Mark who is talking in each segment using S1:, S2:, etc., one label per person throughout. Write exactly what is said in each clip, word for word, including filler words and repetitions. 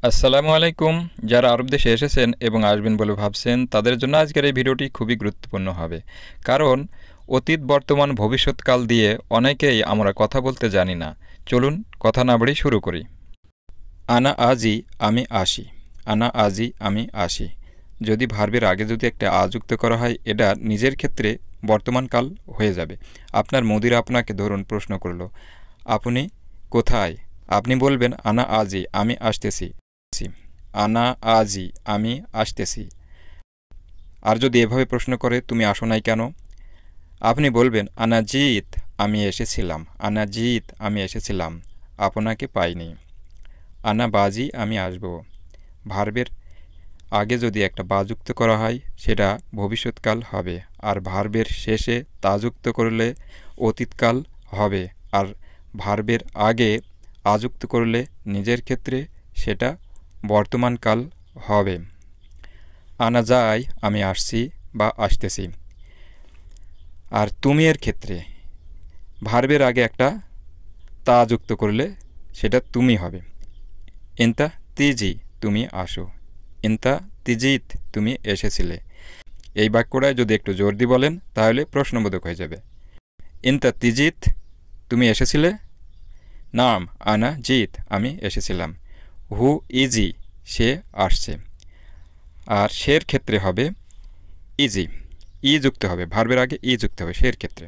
S1: আসসালামু আলাইকুম। যারা আরব দেশে এসেছেন এবং আসবেন বলে ভাবছেন তাদের জন্য আজকের এই ভিডিওটি খুবই গুরুত্বপূর্ণ হবে। কারণ অতীত, বর্তমান, ভবিষ্যৎকাল দিয়ে অনেকেই আমরা কথা বলতে জানি না। চলুন কথা না বাড়িয়ে শুরু করি। আনা আজি আমি আসি। আনা আজি আমি আসি। যদি ভার্বের আগে যদি একটা আ যুক্ত করা হয়, এটা নিজের ক্ষেত্রে বর্তমানকাল হয়ে যাবে। আপনার মুদির আপনাকে ধরুন প্রশ্ন করলো, আপনি কোথায়? আপনি বলবেন আনা আজি আমি আসতেছি। আনা আজি আমি আসতেছি। আর যদি এভাবে প্রশ্ন করে তুমি আসো নাই কেন, আপনি বলবেন আনা জিত আমি এসেছিলাম। আনা জিত আমি এসেছিলাম, আপনাকে পাইনি। আনা বাজি আমি আসব। ভার্বের আগে যদি একটা বা যুক্ত করা হয় সেটা ভবিষ্যৎকাল হবে, আর ভার্বের শেষে তা যুক্ত করলে অতীতকাল হবে, আর ভার্বের আগে আ যুক্ত করলে নিজের ক্ষেত্রে সেটা বর্তমানকাল হবে। আনা যাই আমি আসছি বা আসতেছি। আর তুমি এর ক্ষেত্রে ভার্বের আগে একটা তা যুক্ত করলে সেটা তুমি হবে। ইন্তা তিজি তুমি আসো। ইন্তা তিজিত তুমি এসেছিলে। এই বাক্যটায় যদি একটু জোর দিয়ে বলেন তাহলে প্রশ্নবোধক হয়ে যাবে। ইন্তা তিজিত তুমি এসেছিলে। নাম আনা জিত আমি এসেছিলাম। হু ইজি সে আসছে। আর সের ক্ষেত্রে হবে ইজি, ই যুক্ত হবে, ভার্বের আগে ই যুক্ত হবে সের ক্ষেত্রে।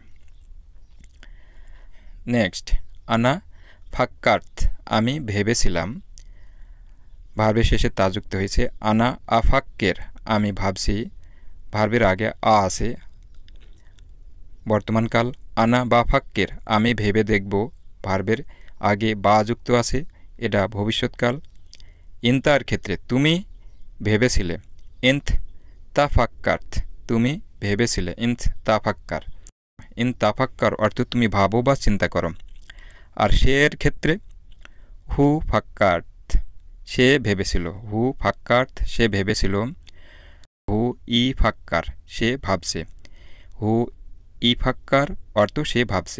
S1: নেক্সট, আনা ফাক্কার্থ আমি ভেবেছিলাম। ভার্বের শেষে তা যুক্ত হয়েছে। আনা আফাক্কের আমি ভাবছি। ভার্বের আগে আ আছে, বর্তমানকাল। আনা বা ফাক্কের আমি ভেবে দেখব। ভার্বের আগে বা যুক্ত আছে, এটা ভবিষ্যৎকাল। ইন্তার ক্ষেত্রে তুমি ভেবেছিলে। ইন্থ তাফাক্কার্থ তুমি ভেবেছিলে। ইন্থ তাফাক্কার। ইন তাফাক্কার অর্থ তুমি ভাবো বা চিন্তা করো। আর সে এর ক্ষেত্রে হু ফাক্কার্থ সে ভেবেছিল। হু ফাক্কার্থ সে ভেবেছিল। হু ই ফাক্কার সে ভাবছে। হু ই ফাক্কার অর্থ সে ভাবছে।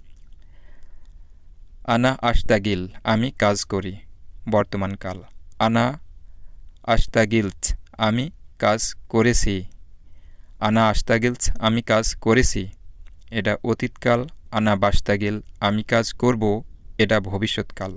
S1: আনা আশতাগিল আমি কাজ করি, বর্তমানকাল। আনা আশতাগিলথ আমি কাজ করেছি। আনা আশতাগিলথ আমি কাজ করেছি, এটা অতীতকাল। আনা বাশতাগিল আমি কাজ করব, এটা ভবিষ্যৎকাল।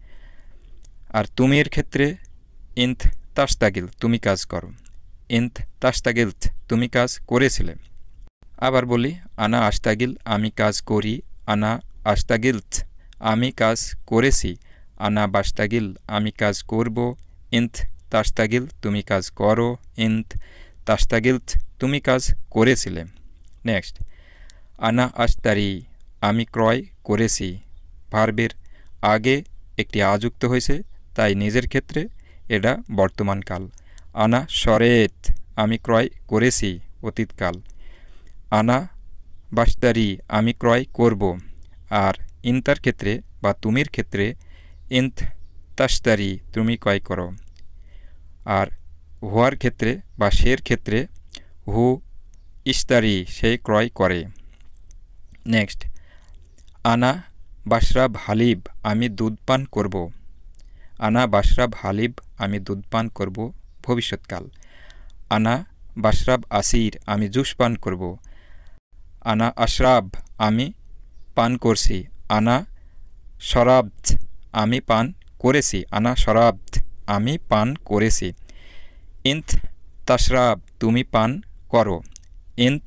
S1: আর তুমি এর ক্ষেত্রে ইন্থ তাশতাগিল তুমি কাজ করো। ইন্থ তাশতাগিলথ তুমি কাজ করেছিলে। আবার বলি, আনা আশতাগিল আমি কাজ করি। আনা আশতাগিলথ আমি কাজ করেছি। আনা বাশতাগিল আমি কাজ করব। ইন্থ তাশতাগিল তুমি কাজ করো। ইন্থ তাশতাগিলথ তুমি কাজ করেছিলে। নেক্সট, আনা আশতারি আমি ক্রয় করেছি। ভার্বের আগে একটি আ যুক্ত হয়েছে, তাই নিজের ক্ষেত্রে এটা বর্তমানকাল। আনা শরেত আমি ক্রয় করেছি, অতীতকাল। আনা বাশতারি আমি ক্রয় করব। আর ইন্তার ক্ষেত্রে বা তুমির ক্ষেত্রে ইন্থ তাশতারি তুমি ক্রয় করো। আর হুয়ার ক্ষেত্রে বা সের ক্ষেত্রে হু ইশতারি সে ক্রয় করে। নেক্সট, আনা বাশরাব হালিব আমি দুধ পান করব। আনা বাশরাব হালিব আমি দুধ পান করব, ভবিষ্যৎকাল। আনা বাশরাব আসির আমি জুস পান করব। আনা আশরাব আমি পান করছি। আনা শরাবত আমি পান করেছি। আনা শরাবত আমি পান করেছি। ইন্থ তাশরাব তুমি পান করো। ইন্থ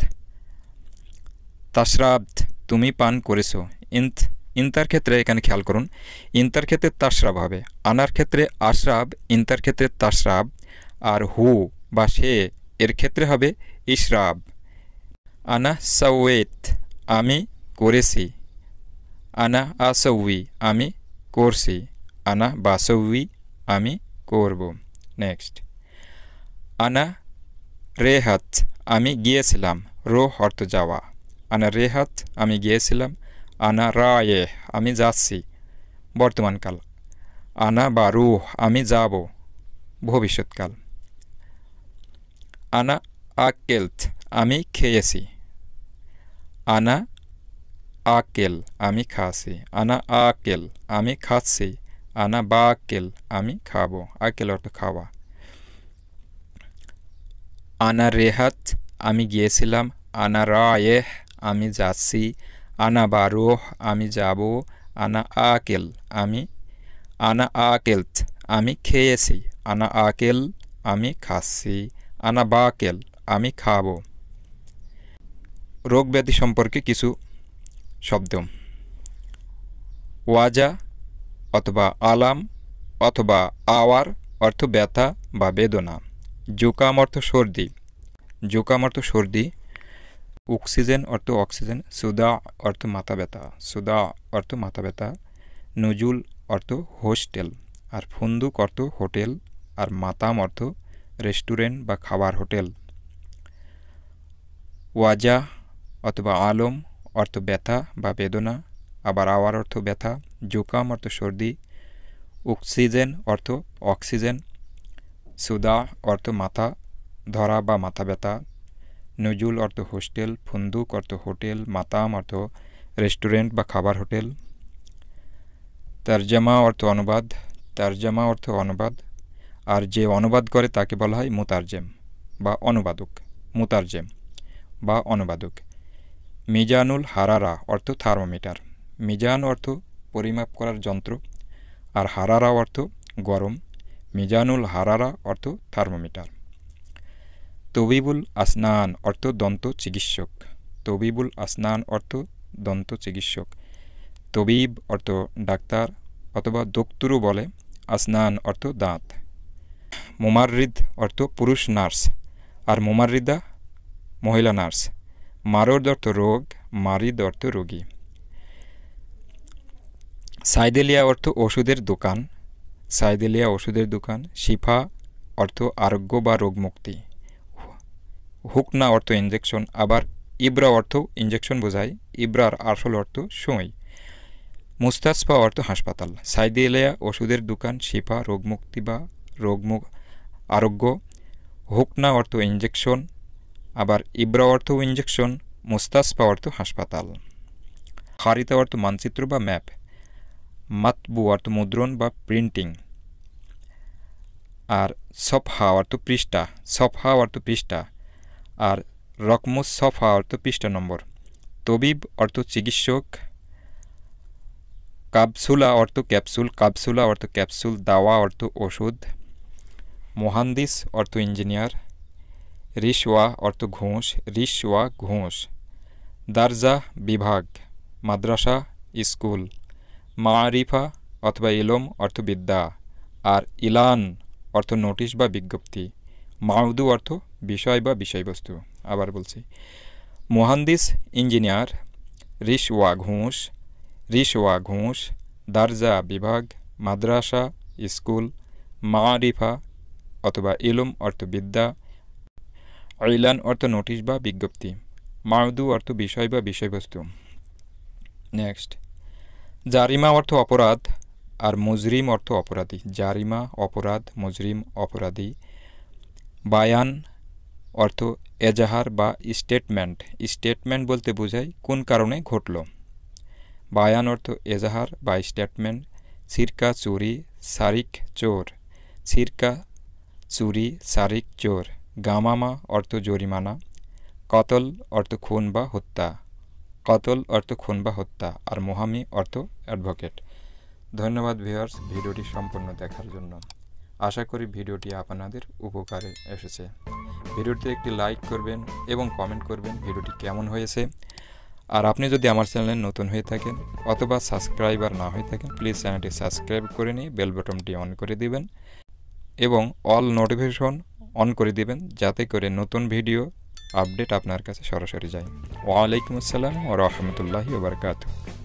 S1: তাশরাবত তুমি পান করেছো। ইন্থ ইন্তার ক্ষেত্রে এখানে খেয়াল করুন, ইন্তার ক্ষেত্রে তাশরাব হবে। আনার ক্ষেত্রে আশরাব, ইন্তার ক্ষেত্রে তাশরাব। আর হু বা সে এর ক্ষেত্রে হবে ইশরাব। আনা সাওয়েত আমি করেছি। আনা আসৌই আমি করছি। আনা বাসৌই আমি করব। নেক্সট, আনা রেহাত আমি গিয়েছিলাম। রোহ অর্থ যাওয়া। আনা রেহাত আমি গিয়েছিলাম। আনা রায়ে আমি যাচ্ছি, বর্তমানকাল। আনা বা রুহ আমি যাব, ভবিষ্যৎকাল। আনা আকেলথ আমি খেয়েছি। আনা আকেল আমি খাচ্ছি। আনা আকেল আমি খাচ্ছি। আনা বাকেল আমি খাবো আকেল অর্থ খাওয়া আনা রেহাত আমি গিয়েছিলাম আনা রায়েহ আমি যাচ্ছি আনা বারোহ আমি যাব আনা আকেল আমি আনা আকেলত আমি খেয়েছি আনা আকেল আমি খাচ্ছি আনা বাকেল আমি খাবো রোগ ব্যাধি সম্পর্কে কিছু শব্দ ওয়াজা অথবা আলাম অথবা আওয়ার অর্থ ব্যথা বা বেদনা জুকাম অর্থ সর্দি জুকাম অর্থ সর্দি অক্সিজেন অর্থ অক্সিজেন সুদা অর্থ মাথা ব্যথা সুদা অর্থ মাথা ব্যথা নজুল অর্থ হোস্টেল আর ফুন্দুক অর্থ হোটেল আর মাতাম অর্থ রেস্টুরেন্ট বা খাবার হোটেল ওয়াজা অথবা আলম অর্থ ব্যথা বা বেদনা আবার আওয়ার অর্থ ব্যথা জুকাম অর্থ সর্দি অক্সিজেন অর্থ অক্সিজেন সুদা অর্থ মাথা ধরা বা মাথা ব্যথা নজুল অর্থ হোস্টেল ফুন্দুক অর্থ হোটেল মাতাম অর্থ রেস্টুরেন্ট বা খাবার হোটেল তরজমা অর্থ অনুবাদ তরজমা অর্থ অনুবাদ আর যে অনুবাদ করে তাকে বলা হয় মুতারজেম বা অনুবাদক মুতারজেম বা অনুবাদক মিজানুল হারারা অর্থ থার্মোমিটার মিজান অর্থ পরিমাপ করার যন্ত্র আর হারারা অর্থ গরম মিজানুল হারারা অর্থ থার্মোমিটার তবিবুল আসনান অর্থ দন্ত চিকিৎসক তবিবুল আসনান অর্থ দন্ত চিকিৎসক তবিব অর্থ ডাক্তার অথবা দোক্তুরু বলে আসনান অর্থ দাঁত মুমাররিদ অর্থ পুরুষ নার্স আর মুমাররিদা মহিলা নার্স মারদ অর্থ রোগ মারিদ অর্থ রোগী সাইদেলিয়া অর্থ ওষুধের দোকান সাইদেলিয়া ওষুধের দোকান শিফা অর্থ আরোগ্য বা রোগমুক্তি হুকনা অর্থ ইঞ্জেকশন আবার ইব্রা অর্থ ইঞ্জেকশন বোঝায় ইব্রার আসল অর্থ সুই মুস্তাসফা অর্থ হাসপাতাল সাইদেলিয়া ওষুধের দোকান শিফা রোগমুক্তি বা রোগমুখ আরোগ্য হুকনা অর্থ ইঞ্জেকশন আবার ইব্রা অর্থ ইঞ্জেকশন মুস্তাসফা অর্থ হাসপাতাল খারিতা অর্থ মানচিত্র বা ম্যাপ মাতবু অর্থ মুদ্রণ বা প্রিন্টিং আর সফহা অর্থ পৃষ্ঠা সফহা অর্থ পৃষ্ঠা আর রকমুস সফহা অর্থ পৃষ্ঠা নম্বর তবিব অর্থ চিকিৎসক কাপসুলা অর্থ ক্যাপসুল কাপসুলা অর্থ ক্যাপসুল দাওয়া অর্থ ওষুধ মোহান্দিস অর্থ ইঞ্জিনিয়ার রিশওয়া অর্থ ঘুষ রিশওয়া ঘুষ দারজা বিভাগ মাদ্রাসা স্কুল মারিফা অথবা ইলম অর্থ বিদ্যা আর ইলান অর্থ নোটিশ বা বিজ্ঞপ্তি মাউদু অর্থ বিষয় বা বিষয়বস্তু আবার বলছি মোহান্দিস ইঞ্জিনিয়ার রিশওয়া ঘুষ রিশওয়া ঘুষ দারজা বিভাগ মাদ্রাসা স্কুল মারিফা অথবা ইলম অর্থ বিদ্যা ইলান অর্থ নোটিশ বা বিজ্ঞপ্তি মাউদু অর্থ বিষয় বা বিষয়বস্তু নেক্সট জারিমা অর্থ অপরাধ আর মুজরিম অর্থ অপরাধী জারিমা অপরাধ মুজরিম অপরাধী বায়ান অর্থ এজাহার বা স্টেটমেন্ট স্টেটমেন্ট বলতে বোঝায় কোন কারণে ঘটল বায়ান অর্থ এজাহার বা স্টেটমেন্ট সিরকা চুরি সারিক চোর সিরকা চুরি সারিক চোর গামামা অর্থ জরিমানা কতল অর্থ খুন বা হত্যা কতল অর্থ খুন বা হত্যা আর মুহামি অর্থ অ্যাডভোকেট ধন্যবাদ ভিউয়ার্স ভিডিওটি সম্পূর্ণ দেখার জন্য আশা করি ভিডিওটি আপনাদের উপকারে এসেছে ভিডিওটিতে একটি লাইক করবেন এবং কমেন্ট করবেন ভিডিওটি কেমন হয়েছে আর আপনি যদি আমার চ্যানেলে নতুন হয়ে থাকেন অথবা সাবস্ক্রাইবার না হয়ে থাকেন প্লিজ চ্যানেলটি সাবস্ক্রাইব করে নিয়ে বেল বাটনটি অন করে দিবেন এবং অল নোটিফিকেশন অন করে দিবেন যাতে করে নতুন ভিডিও আপডেট আপনার কাছে সরাসরি যায় ওয়ালাইকুম আসসালাম ওয়া রাহমাতুল্লাহি ওয়া বারাকাতুহু।